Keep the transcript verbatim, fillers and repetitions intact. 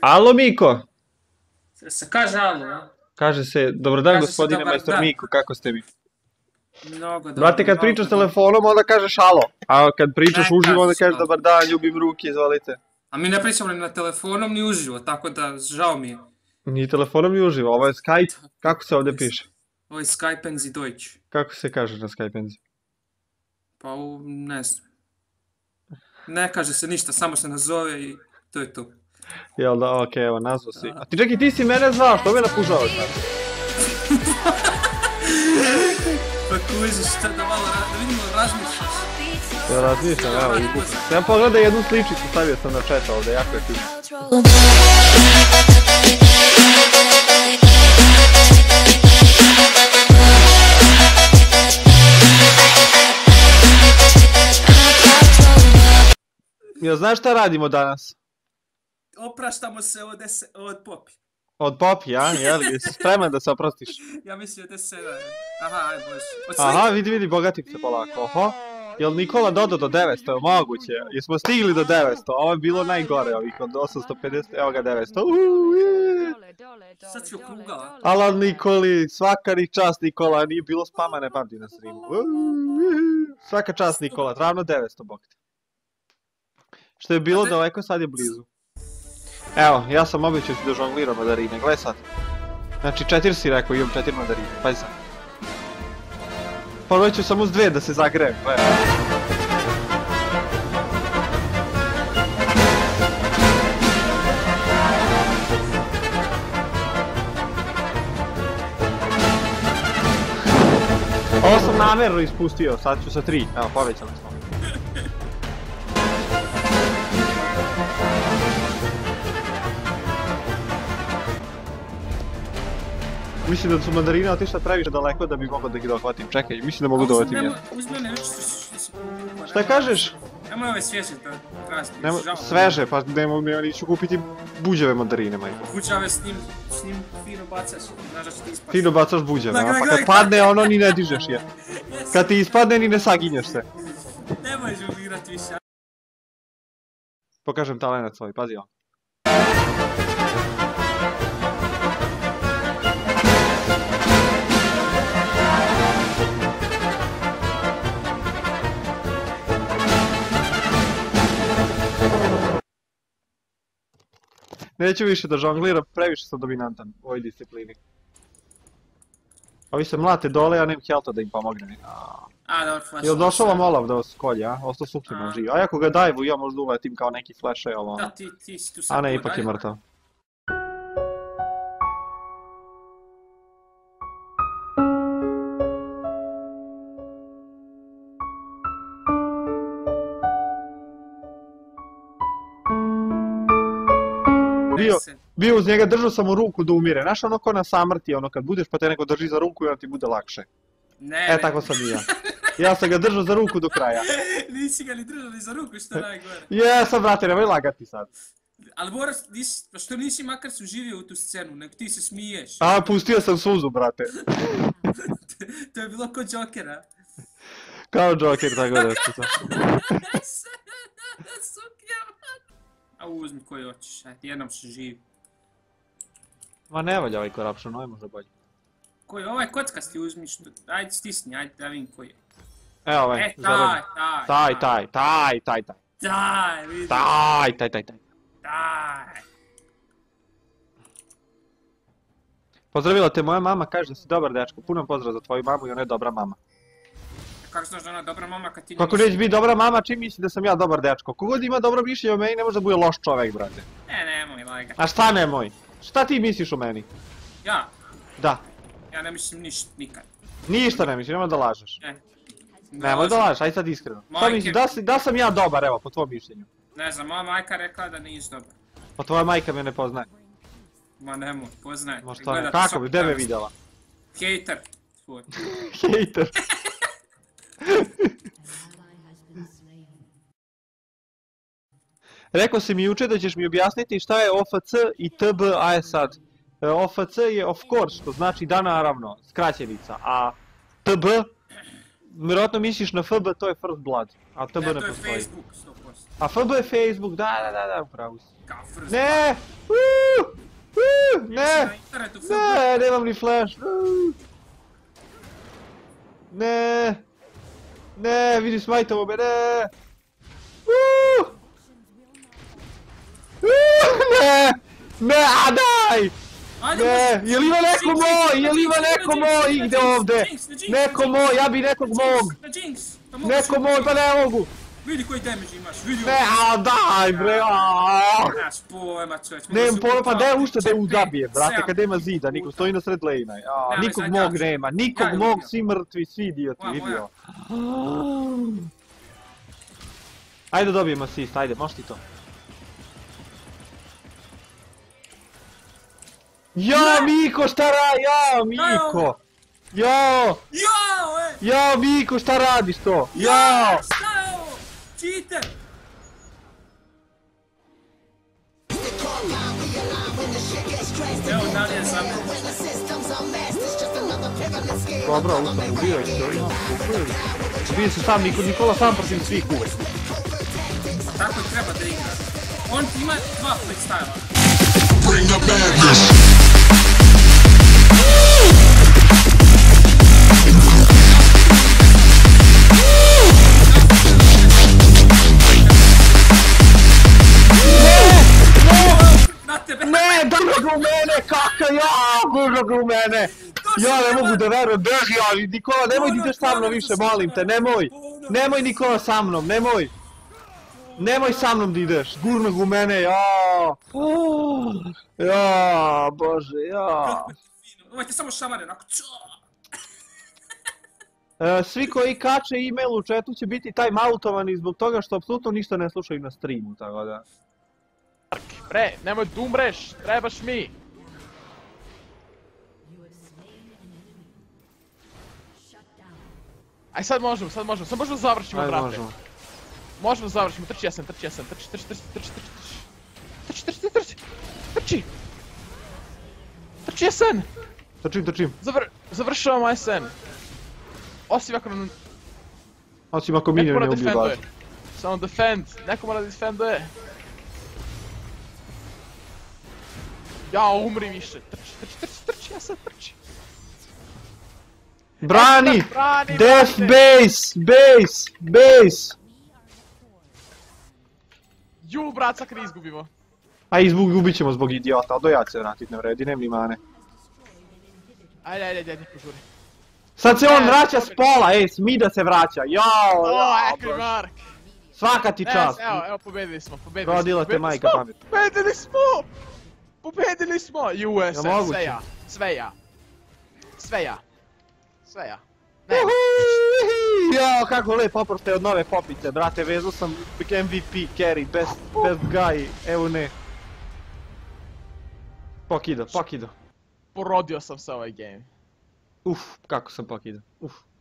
Alo Miko! Se kaže alo, a? Kaže se, dobar dan Kaže se gospodine dobar majstor dan. Miko, kako ste mi? Mnogo dobro. Brate, kad mnogo pričaš dobro. telefonom, onda kažeš alo. A kad pričaš Ne uživo, onda kažeš kažeš alo. dobar dan, ljubim ruke, izvolite. A mi ne pričamo ni na telefonom ni uživo, tako da žao mi je. Ni telefonom ni uživo, ovo je Skype. Kako se ovdje piše? Ovo je Skype zi Deutsch. Kako se kaže na Skype? Pa u, ne znam. Ne kaže se ništa, samo se nazove i to je to. Jel da, okej, evo, nazvao si. A ti čekaj, ti si mene zvao, što me napužavaš? Pa kužiš, šta da malo, ra- da vidimo, razmišljaš. Ja razmišljam, evo, vidiš. Sam pogledaj jednu sličicu, stavio sam na chat ovdje, jako je fino. Jel znaš šta radimo danas? Opraštamo se od, ese, od popi. Od popi, a? Jel, jesi spreman da se oprostiš? Ja mislim da se... Aha, aj bože. Od Aha, vidi, vidi, bogatim se polako, oho. Jel Nikola dodao do devetsto, je moguće? Jesmo stigli do devetsto, ovo je bilo najgore ovih od osamsto pedeset, evo ga devetsto. Uuu, je. Sad si okrugala. Ala Nikoli, svaka ni čast Nikola, nije bilo spama, ne pamti na streamu. Uuu, je. Svaka čast Nikola, ravno devetsto, bok te. Što je bilo daleko, sad je blizu. Evo, ja sam običao ću da žongliram mandarine, gledaj sad. Znači četiri si rekao, imam četiri mandarine, pazi sad. Prvo ću samo s dve da se zagrejem, gledaj. Ovo sam namjerno ispustio, sad ću sa tri, evo povećali smo. Mislim da su mandarine otišla previše daleko da bi mogao da ih dohvatim. Čekaj, mislim da mogu dohvatim jedan. Uzmi one već što si kupila. Šta kažeš? Nemoj ove svježe da tražiti. Nemo, sveže, pa nemo, neću kupiti buđave mandarine, majko. Buđave s njim, s njim fino bacaš, znaš da će ti ispati. Fino bacaš buđave, a Gledaj, pa gledaj, kad padne ono ni ne dižeš je. Kad ti ispadne ni ne saginješ se. Nemoj žuglirat više. Pokažem talenat svoj, pazi ovo. Neću više da žongliram, previše sam dominantan u ovoj disciplini. Ovi se mlate dole, ja nemam helta da im pomognem. A, dobro, flash. Jel došao vam Olav da vas kolje, a? Ostao suptiman živ. A ako ga dajvu, ja možda uletim kao neki flash, ali ono. Da, ti, ti si tu sad. A ne, ipak je mrtav. Bio, bio uz njega, držao sam mu ruku da umire. Znaš ono ko na samrti, ono kad budeš pa te neko drži za ruku i onda ti bude lakše. Ne, E, tako sam i ja. Ja sam ga držao za ruku do kraja. Nisi ga ni držao ni za ruku, što najgore. Jesam, brate, nemoj lagati sad. Ali moraš, nisi, pa što nisi makar se uživio u tu scenu, nego ti se smiješ. A, pustio sam suzu, brate. To je bilo ko Jokera. Kao Joker, tako da što sam. A uzmi koji hoćeš, ajde, jednom se živi. Ma ne valja ovaj corruption, ovaj može bolje. Koji, ovaj kockasti uzmi, što, ajde stisni, ajde da vidim koji je. Evo ovaj, E, taj, taj, taj, taj, taj, taj, taj. Taj, vidi. Taj, taj, taj, taj. Taj. Pozdravila te moja mama, kaže da si dobar dečko. Puno pozdrav za tvoju mamu i ona je dobra mama. Kako znaš da ona dobra mama kad ti ne Kako neće biti dobra mama, čim misli da sam ja dobar dečko? Kogod ima dobro mišljenje o meni ne može da bude loš čovek, brate. Ne, nemoj laga. A šta nemoj? Šta ti misliš o meni? Ja? Da. Ja ne mislim ništa, nikad. Ništa ne misliš, nemoj da lažeš. Ne. Nemoj da lažeš, aj sad iskreno. Šta misliš, da, si, da sam ja dobar, evo, po tvojom mišljenju? Ne znam, moja majka rekla da nisi dobar. Pa tvoja majka me ne poznaje. Ma nemoj, poznaje. Ma šta, kako bi, gde me vidjela? Hejter. Tvoj. Hejter. Rekao si mi juče da ćeš mi objasniti šta je O F C i T B, a je sad. O F C je of course, što znači da naravno, skraćenica, a T B, vjerojatno misliš na F B, to je First Blood, a T B ne postoji. Ne, to je Facebook, sto posto. A F B je Facebook, da, da, da, da, upravo si. Kao First Ne! Uuuu! Ne! na internetu, Phil. Ne, nemam ni flash. Ne. Ne, vidi smajtovo me, ne. Uuu. Uuu, ne. Ne, a daj! Ajde, Ne, može. je li ima neko Jinx, moj? Jinx, Je li ima na neko Jinx, moj? na Ide Jinx, ovde. na Jinx, na Jinx, Neko na moj, Jinx. ja bi nekog Na mog. Jinx, na Jinx. Pa mogu Neko si- moj, pa ne mogu. Vidi koji damage imaš, vidi Ne, a daj bre, a. Nemaš pojma, čovječ. Nemam pojma, pa gdje ušte da ju Čepet, zabije, brate, sedam kad nema zida, niko stoji na sred lejna. A, Nema nikog veze, mog ja ću. nema, nikog Ja ju mog, ubio. svi mrtvi, svi idioti, Moja, vidio. Ajde dobijem asist, ajde, možeš ti to. Ja, Miko, šta radi, ja, Miko! Jo, Jao, e! ja, Miko, šta radiš to? Ja! Šta je ovo? Cheater! Evo, da li je za mene? Dobro, usam, ubijaj se, ja, ubijaj. Ubijaj se sam, Niko, Nikola sam protiv svih uvek. Tako i treba da igra. On ima dva playstyla. Bring the madness. Na tebe! Ne, drži ga u mene, kaka, ja, drži ga u mene. Ja ne mogu da verujem, drži, ali Nikola, nemoj da ideš sa mnom više, molim te, nemoj. Nemoj Nikola sa mnom, nemoj. Nemoj sa mnom da ideš, gurno ga u mene, ja. Ja, bože, ja. Ovo ti samo šamare, onako čo? E, svi koji kače e-mail u chatu će biti timeoutovani zbog toga što apsolutno ništa ne slušaju na streamu, tako da. Bre, nemoj da umreš, trebaš mi! Aj sad možemo, sad možemo, sad možemo da završimo, Ajde, brate. možemo. Možemo da završimo, trči jesen, trči jesen, trči, trči, trči, trči, trči, trči, trči, trči, trči, trči, trči jesen, Trčim, trčim. Zavr, završavamo jesen. Osim ako nam Osim ako neko minion mora ne ubiju defenduje. baš. Samo defend, neko mora da defenduje. Ja, umri više, trči, trči, trči, trči, jesen, trči. Brani! Brani, Death brate. base! Base! Base! Ju, brat, sad kad izgubimo. A izgubit ćemo zbog idiota, ali do ja se vratit ne vredi, nema ni mane. Ajde, ajde, ajde, ajde, požuri. Sad se on Ne, vraća s dobili. pola, ej, Smida se vraća, jao, O, jao, ekri bože. Mark. Svaka ti Ne, čast. evo, evo, pobedili smo, pobedili smo. Rodila te pobedili majka smo, pamet. Pobedili smo! Pobedili smo! U S Ja A, mogu sve ti. ja, sve ja. Sve ja. Sve ja. Ne, Uhuuu, jao, kako lepo oproste od nove popice, brate, vezu sam M V P, carry, best, best guy, evo ne. Pokido, pokido. porodio sam se ovaj game. Uf, kako sam pokido, uf.